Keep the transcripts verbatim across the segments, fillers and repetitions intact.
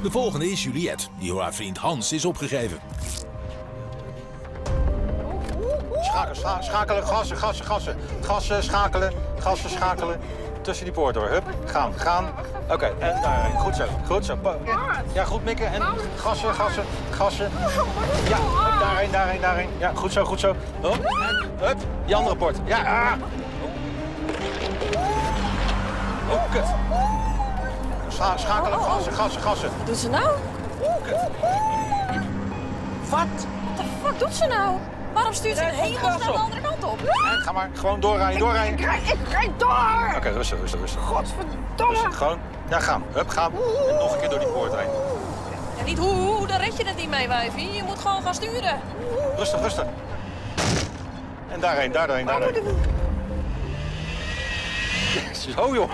De volgende is Juliette, die door haar vriend Hans is opgegeven. Schakelen, scha schakelen, gassen, gassen, gassen. Gassen, schakelen, gassen, schakelen. Tussen die poort door. Hup, gaan, gaan. Oké, okay, en daarheen. Goed zo, goed zo. Ja, goed mikken. En gassen, gassen, gassen. Ja, hup, daarheen, daarheen, daarheen. Ja, goed zo, goed zo. Hup, en hup, die andere poort. Ja, ah. Oh, kut. Scha schakelen, gassen, gassen, gassen. Wat doet ze nou? Kut. Wat? Wat de fuck doet ze nou? Waarom stuurt ze helemaal naar de andere kant op? En ga maar, gewoon doorrijden, doorrijden. Ik rijd, ik rijd door! Oké, okay, rustig, rustig, rustig. Godverdomme! Rustig, gewoon. Ja, gaan. Hup, gaan. En nog een keer door die poort heen. Ja, niet hoe, hoe, dan red je het niet mee, wijfie. Je moet gewoon gaan sturen. Rustig, rustig. En daarheen, daarheen, daarheen. Zo, joh.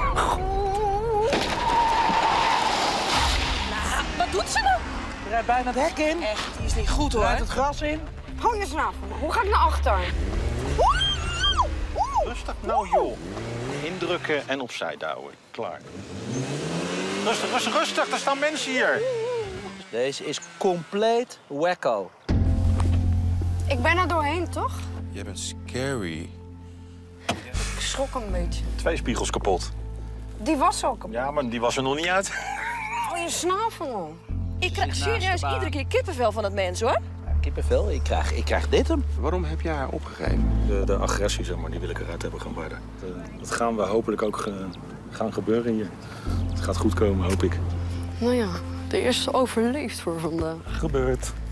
Nou, wat doet ze nou? Je rijdt bijna het hek in. Echt, die is niet goed, hoor. Je rijdt het gras in. Hou je snavel. Hoe ga ik naar achter? Rustig, nou joh. Indrukken en opzij douwen. Klaar. Rustig, rustig, rustig. Er staan mensen hier. Deze is compleet wacko. Ik ben er doorheen, toch? Jij bent scary. Ik schrok een beetje. Twee spiegels kapot. Die was ook. Ja, maar die was er nog niet uit. Hou je snavel. Ik krijg serieus iedere keer kippenvel van het mens, hoor. Ja, kippenvel, ik krijg, ik krijg dit hem. Waarom heb jij haar opgegeven? De, de agressie, zeg maar, die wil ik eruit hebben gaan worden. Dat gaan we hopelijk ook ge, gaan gebeuren hier. Het gaat goed komen, hoop ik. Nou ja, de eerste overleeft voor vandaag. Gebeurt.